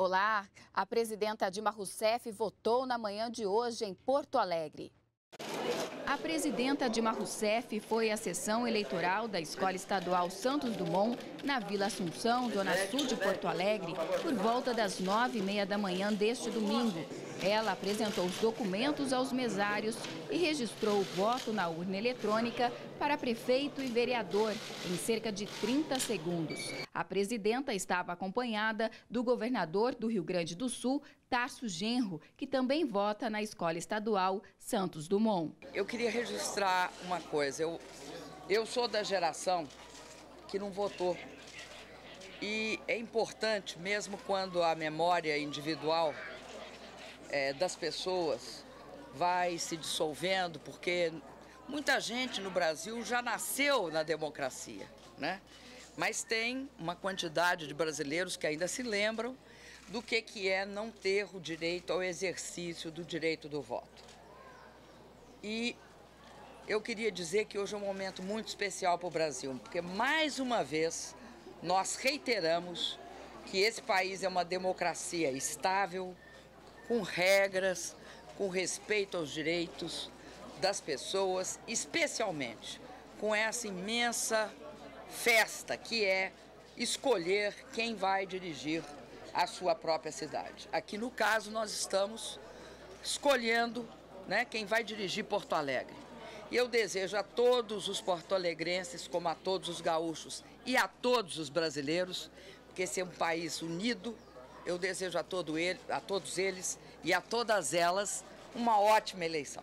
Olá, a presidenta Dilma Rousseff votou na manhã de hoje em Porto Alegre. A presidenta Dilma Rousseff foi à sessão eleitoral da Escola Estadual Santos Dumont, na Vila Assunção, zona sul de Porto Alegre, por volta das 9h30 da manhã deste domingo. Ela apresentou os documentos aos mesários e registrou o voto na urna eletrônica para prefeito e vereador em cerca de 30 segundos. A presidenta estava acompanhada do governador do Rio Grande do Sul, Tarso Genro, que também vota na Escola Estadual Santos Dumont. Eu queria registrar uma coisa. Eu sou da geração que não votou. E é importante, mesmo quando a memória individual das pessoas vai se dissolvendo, porque muita gente no Brasil já nasceu na democracia, né? Mas tem uma quantidade de brasileiros que ainda se lembram do que é não ter o direito ao exercício do direito do voto. E eu queria dizer que hoje é um momento muito especial para o Brasil, porque mais uma vez nós reiteramos que esse país é uma democracia estável, com regras, com respeito aos direitos das pessoas, especialmente com essa imensa festa que é escolher quem vai dirigir a sua própria cidade. Aqui no caso nós estamos escolhendo, né, quem vai dirigir Porto Alegre. E eu desejo a todos os porto-alegrenses, como a todos os gaúchos e a todos os brasileiros, porque esse é um país unido. Eu desejo a todos eles e a todas elas uma ótima eleição.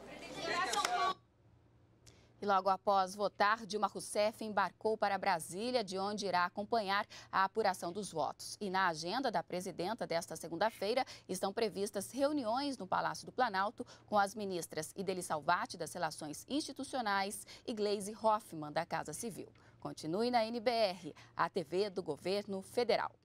E logo após votar, Dilma Rousseff embarcou para Brasília, de onde irá acompanhar a apuração dos votos. E na agenda da presidenta desta segunda-feira estão previstas reuniões no Palácio do Planalto com as ministras Idely Salvati, das Relações Institucionais, e Gleisi Hoffmann, da Casa Civil. Continue na NBR, a TV do Governo Federal.